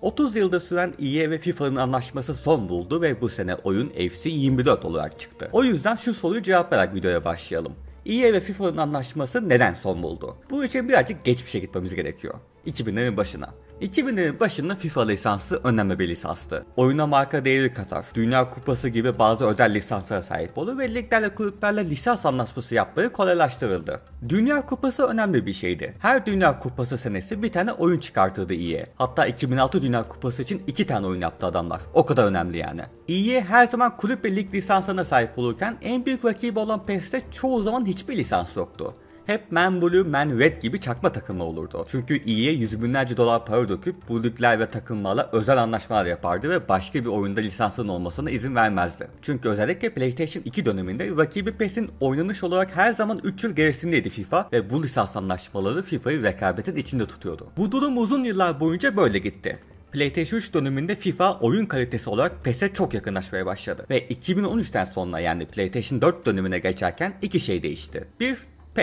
30 yılda süren EA ve FIFA'nın anlaşması son buldu ve bu sene oyun FC 24 olarak çıktı. O yüzden şu soruyu cevaplayarak videoya başlayalım. EA ve FIFA'nın anlaşması neden son buldu? Bu için birazcık geçmişe gitmemiz gerekiyor. 2000'lerin başına. 2000'lerin başında FIFA lisansı önemli bir lisanstı. Oyuna marka değeri katar, Dünya Kupası gibi bazı özel lisanslara sahip olur ve liglerle kulüplerle lisans anlaşması yapmayı kolaylaştırıldı. Dünya Kupası önemli bir şeydi. Her Dünya Kupası senesi bir tane oyun çıkartırdı EA. Hatta 2006 Dünya Kupası için 2 tane oyun yaptı adamlar. O kadar önemli yani. EA her zaman kulüp ve lig lisanslarına sahip olurken en büyük rakibi olan PES'te çoğu zaman hiçbir lisans yoktu. Hep Man Blue, Man Red gibi çakma takımı olurdu. Çünkü EA yüz binlerce dolar para döküp bu ligler ve takımlarla özel anlaşmalar yapardı ve başka bir oyunda lisansın olmasına izin vermezdi. Çünkü özellikle PlayStation 2 döneminde rakibi PES'in oynanış olarak her zaman 3 yıl gerisindeydi FIFA ve bu lisans anlaşmaları FIFA'yı rekabetin içinde tutuyordu. Bu durum uzun yıllar boyunca böyle gitti. PlayStation 3 döneminde FIFA oyun kalitesi olarak PES'e çok yakınlaşmaya başladı ve 2013'ten sonra yani PlayStation 4 dönemine geçerken iki şey değişti. Bir,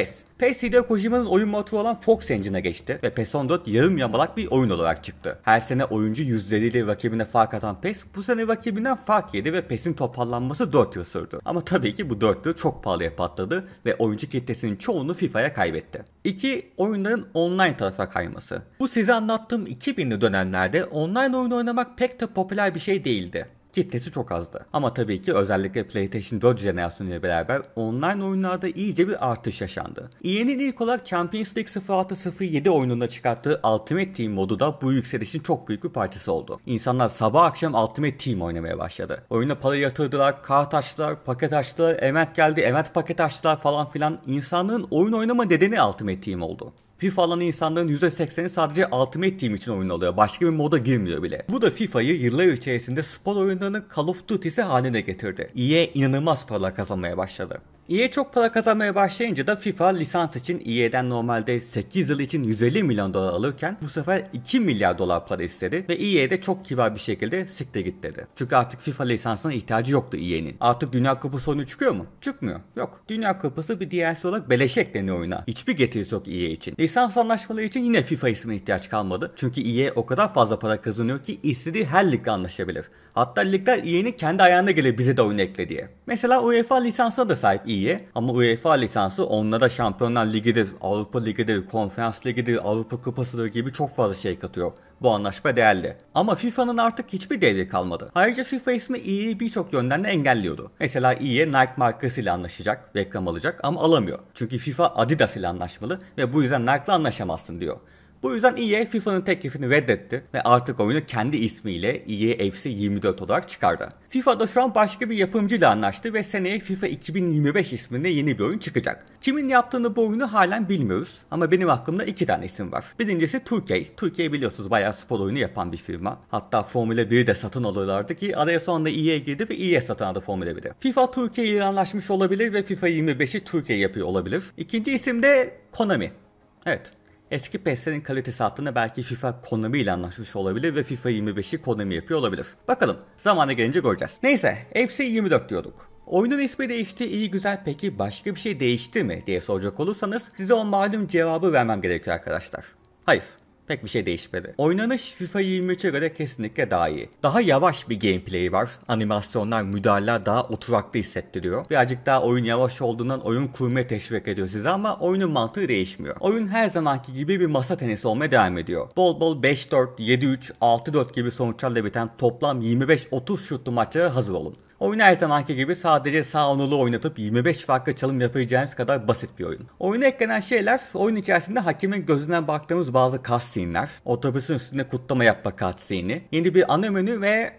PES Hideo Kojima'nın oyun motoru olan Fox Engine'e geçti ve PES 14 yarım yamalak bir oyun olarak çıktı. Her sene oyuncu yüzleriyle rakibine fark atan PES bu sene rakibinden fark yedi ve PES'in toparlanması 4 yıl sürdü. Ama tabii ki bu 4 yıl çok pahalıya patladı ve oyuncu kitlesinin çoğunu FIFA'ya kaybetti. 2. Oyunların online tarafa kayması. Bu size anlattığım 2000'li dönemlerde online oyun oynamak pek de popüler bir şey değildi. Kitlesi çok azdı. Ama tabii ki özellikle PlayStation 4 jenerasyonu ile beraber online oyunlarda iyice bir artış yaşandı. EA'nin ilk olarak Champions League 06-07 oyununda çıkarttığı Ultimate Team modu da bu yükselişin çok büyük bir parçası oldu. İnsanlar sabah akşam Ultimate Team oynamaya başladı. Oyuna para yatırdılar, kart açtılar, paket açtılar, event geldi, event paket açtılar falan filan. İnsanların oyun oynama nedeni Ultimate Team oldu. FIFA alan insanların %80'i sadece Ultimate Team için oyun alıyor. Başka bir moda girmiyor bile. Bu da FIFA'yı yıllar içerisinde spor oyunlarının Call of Duty'si haline getirdi. EA inanılmaz paralar kazanmaya başladı. EA çok para kazanmaya başlayınca da FIFA lisans için EA'den normalde 8 yıl için 150 milyon dolar alırken bu sefer 2 milyar dolar para istedi ve EA de çok kibar bir şekilde siktir git dedi. Çünkü artık FIFA lisansına ihtiyacı yoktu EA'nin. Artık Dünya Kupası oyunu çıkıyor mu? Çıkmıyor. Yok. Dünya Kupası bir DLC olarak beleş ekleniyor oyuna. Hiçbir getirisi yok EA için. Lisans anlaşmaları için yine FIFA ismine ihtiyaç kalmadı. Çünkü EA o kadar fazla para kazanıyor ki istediği her ligle anlaşabilir. Hatta ligler EA'nin kendi ayağına gelir bize de oyun ekle diye. Mesela UEFA lisansına da sahip EA ama UEFA lisansı onlara Şampiyonlar Ligi'dir, Avrupa Ligi'dir, Konferans Ligi'dir, Avrupa Kupası'dır gibi çok fazla şey katıyor. Bu anlaşma değerli. Ama FIFA'nın artık hiçbir devri kalmadı. Ayrıca FIFA ismi EA'yi birçok yönden de engelliyordu. Mesela EA Nike markasıyla anlaşacak, reklam alacak ama alamıyor. Çünkü FIFA Adidas ile anlaşmalı ve bu yüzden Nike'la anlaşamazsın diyor. Bu yüzden EA FIFA'nın teklifini reddetti ve artık oyunu kendi ismiyle EA FC 24 olarak çıkardı. FIFA da şu an başka bir yapımcıyla anlaştı ve seneye FIFA 2025 isminde yeni bir oyun çıkacak. Kimin yaptığını bu oyunu halen bilmiyoruz ama benim aklımda 2 tane isim var. Birincisi 2K. 2K biliyorsunuz bayağı spor oyunu yapan bir firma. Hatta Formula 1'i de satın alıyorlardı ki araya sonunda EA girdi ve EA satın aldı Formula 1'i. FIFA 2K ile anlaşmış olabilir ve FIFA 25'i 2K yapıyor olabilir. İkinci isim de Konami. Evet. Eski PES'lerin kalitesi hattında belki FIFA Konami ile anlaşmış olabilir ve FIFA 25'i Konami yapıyor olabilir. Bakalım zamanı gelince göreceğiz. Neyse FC 24 diyorduk. Oyunun ismi değişti, iyi güzel, peki başka bir şey değişti mi diye soracak olursanız size o malum cevabı vermem gerekiyor arkadaşlar. Hayır. Pek bir şey değişmedi. Oynanış FIFA 23'e göre kesinlikle daha iyi. Daha yavaş bir gameplay var. Animasyonlar, müdahaleler daha oturaklı hissettiriyor. Birazcık daha oyun yavaş olduğundan oyun kurmaya teşvik ediyor size ama oyunun mantığı değişmiyor. Oyun her zamanki gibi bir masa tenisi olmaya devam ediyor. Bol bol 5-4, 7-3, 6-4 gibi sonuçlarla biten toplam 25-30 şutlu maçlara hazır olun. Oyunu her zamanki gibi sadece sağ onulu oynatıp 25 farklı çalım yapacağınız kadar basit bir oyun. Oyuna eklenen şeyler oyun içerisinde hakemin gözünden baktığımız bazı cutscene'ler, otobüsün üstünde kutlama yapma cutscene'i, yeni bir ana menü ve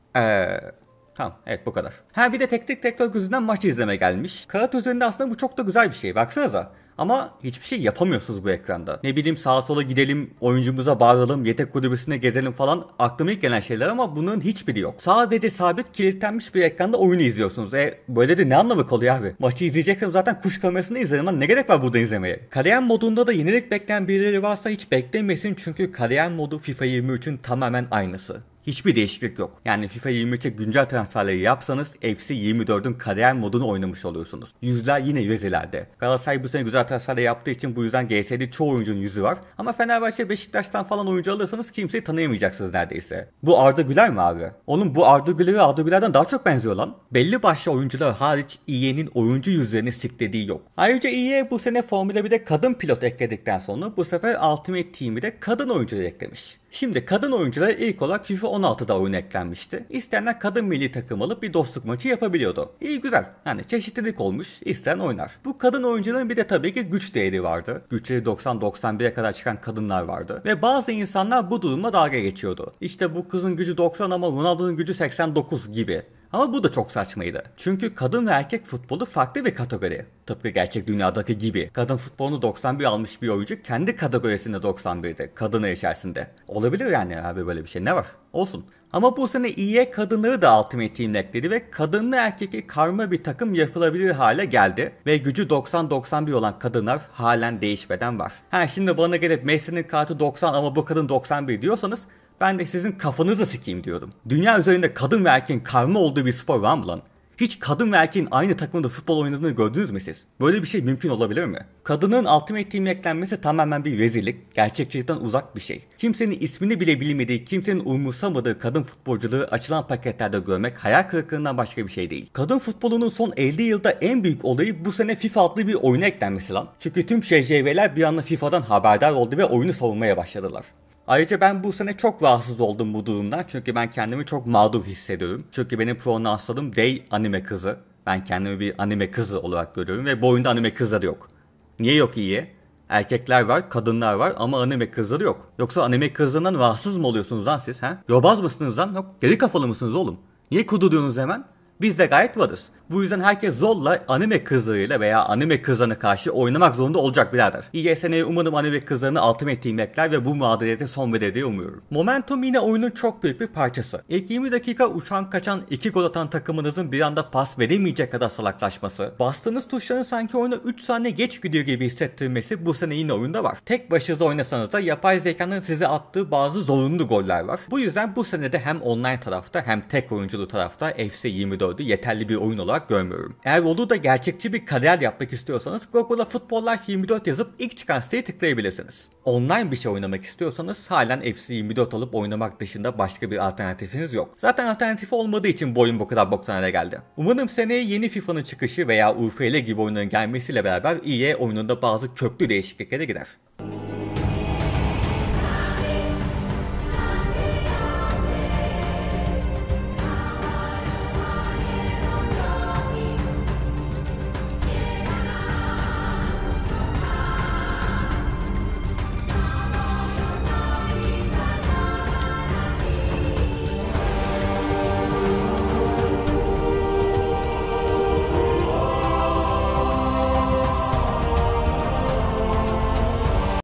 tamam, evet bu kadar. Ha bir de teknik direktör gözünden maçı izleme gelmiş. Kağıt üzerinde aslında bu çok da güzel bir şey. Baksanıza. Ama hiçbir şey yapamıyorsunuz bu ekranda. Ne bileyim sağa sola gidelim, oyuncumuza bağıralım, yetek kulübesine gezelim falan aklıma ilk gelen şeyler ama bunun hiçbiri yok. Sadece sabit kilitlenmiş bir ekranda oyunu izliyorsunuz. Böyle de ne anlamı kalıyor abi? Maçı izleyeceksem zaten kuş kamerasında izlerim lan, ne gerek var burada izlemeye? Kariyer modunda da yenilik bekleyen birileri varsa hiç beklemesin çünkü kariyer modu FIFA 23'ün tamamen aynısı. Hiçbir değişiklik yok. Yani FIFA 23'e güncel transferleri yapsanız FC 24'ün kariyer modunu oynamış oluyorsunuz. Yüzler yine yüzlerde. Galatasaray bu sene güzel transferler yaptığı için bu yüzden GS'de çoğu oyuncunun yüzü var. Ama Fenerbahçe, Beşiktaş'tan falan oyuncu alırsanız kimseyi tanıyamayacaksınız neredeyse. Bu Arda Güler mi abi? Oğlum bu Arda Güler'e Arda Güler'den daha çok benziyor lan. Belli başlı oyuncular hariç EA'nin oyuncu yüzlerini siklediği yok. Ayrıca EA bu sene Formula 1'de kadın pilot ekledikten sonra bu sefer Ultimate Team'i de kadın oyuncular eklemiş. Şimdi kadın oyunculara ilk olarak FIFA 16'da oyun eklenmişti. İsteyenler kadın milli takım alıp bir dostluk maçı yapabiliyordu. İyi güzel. Yani çeşitlilik olmuş. İsteyen oynar. Bu kadın oyuncuların bir de tabii ki güç değeri vardı. Güçleri 90-91'e kadar çıkan kadınlar vardı. Ve bazı insanlar bu duruma dalga geçiyordu. İşte bu kızın gücü 90 ama Ronaldo'nun gücü 89 gibi. Ama bu da çok saçmaydı. Çünkü kadın ve erkek futbolu farklı bir kategori. Tıpkı gerçek dünyadaki gibi. Kadın futbolunu 91 almış bir oyuncu kendi kategorisinde 91'de. Kadını içerisinde. Olabilir yani abi, böyle bir şey ne var? Olsun. Ama bu sene EA kadınları da Ultimate Team'le ekledi ve kadınlı erkekli karma bir takım yapılabilir hale geldi. Ve gücü 90-91 olan kadınlar halen değişmeden var. Şimdi bana gelip Messi'nin kartı 90 ama bu kadın 91 diyorsanız ben de sizin kafanızı sikeyim diyorum. Dünya üzerinde kadın ve erkeğin karma olduğu bir spor var mı lan? Hiç kadın ve erkeğin aynı takımda futbol oynadığını gördünüz mü siz? Böyle bir şey mümkün olabilir mi? Kadının Ultimate Team'e eklenmesi tamamen bir rezillik, gerçekçilikten uzak bir şey. Kimsenin ismini bile bilmediği, kimsenin umursamadığı kadın futbolculuğu açılan paketlerde görmek hayal kırıklığından başka bir şey değil. Kadın futbolunun son 50 yılda en büyük olayı bu sene FIFA adlı bir oyuna eklenmesi lan. Çünkü tüm SJV'ler bir anda FIFA'dan haberdar oldu ve oyunu savunmaya başladılar. Ayrıca ben bu sene çok rahatsız oldum bu durumdan, çünkü ben kendimi çok mağdur hissediyorum. Çünkü benim pronounsladım they anime kızı. Ben kendimi bir anime kızı olarak görüyorum ve bu oyunda anime kızları yok. Niye yok iyi? Erkekler var, kadınlar var ama anime kızları yok. Yoksa anime kızlarından rahatsız mı oluyorsunuz lan siz? Yobaz mısınız lan? Yok, geri kafalı mısınız oğlum? Niye kudu diyorsunuz hemen? Biz de gayet varız. Bu yüzden herkes zorla anime kızlarıyla veya anime kızlarına karşı oynamak zorunda olacak birader. EA seneye umarım anime kızlarını Ultimate Team ekler ve bu mağduriyete son verir diye umuyorum. Momentum yine oyunun çok büyük bir parçası. İlk 20 dakika uçan kaçan 2 gol atan takımınızın bir anda pas veremeyecek kadar salaklaşması, bastığınız tuşların sanki oyuna 3 saniye geç gidiyor gibi hissettirmesi bu sene yine oyunda var. Tek başınıza oynasanız da yapay zekanın size attığı bazı zorunlu goller var. Bu yüzden bu senede hem online tarafta hem tek oyunculu tarafta FC 24 yeterli bir oyun olarak görmüyorum. Eğer olur da gerçekçi bir kariyer yapmak istiyorsanız Google'a Football Life 24 yazıp ilk çıkan siteye tıklayabilirsiniz. Online bir şey oynamak istiyorsanız halen FC 24 alıp oynamak dışında başka bir alternatifiniz yok. Zaten alternatifi olmadığı için bu oyun bu kadar boktan hale geldi. Umarım seneye yeni FIFA'nın çıkışı veya UFL gibi oyunların gelmesiyle beraber EA oyununda bazı köklü değişikliklere gider.